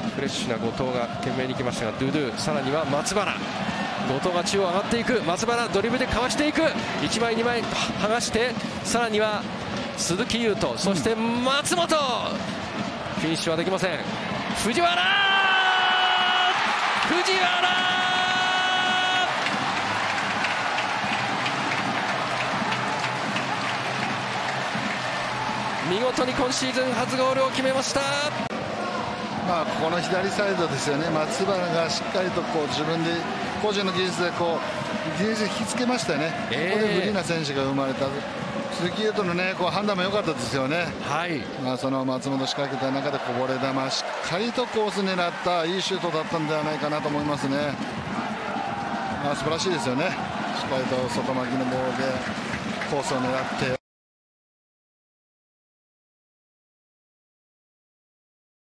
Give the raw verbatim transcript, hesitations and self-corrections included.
フレッシュな後藤が懸命に行きましたが、ドゥドゥ、さらには松原、後藤が中央上がっていく、松原ドリブルでかわしていく、いちまいにまい剥がして、さらには鈴木優斗、そして松本、フィニッシュはできません。藤原藤原見事に今シーズン初ゴールを決めました。 まあ、ここの左サイドですよね。松原がしっかりとこう自分で個人の技術でこうディフェンス引きつけましたよね、えー、ここでフリーな選手が生まれた。鈴木優斗の、ね、こう判断も良かったですよね、 はい。 まあ、その松本仕掛けた中でこぼれ球しっかりとコース狙ったいいシュートだったんではないかなと思いますね。まあ、素晴らしいですよね。しっかりと外巻きのボールでコースを狙って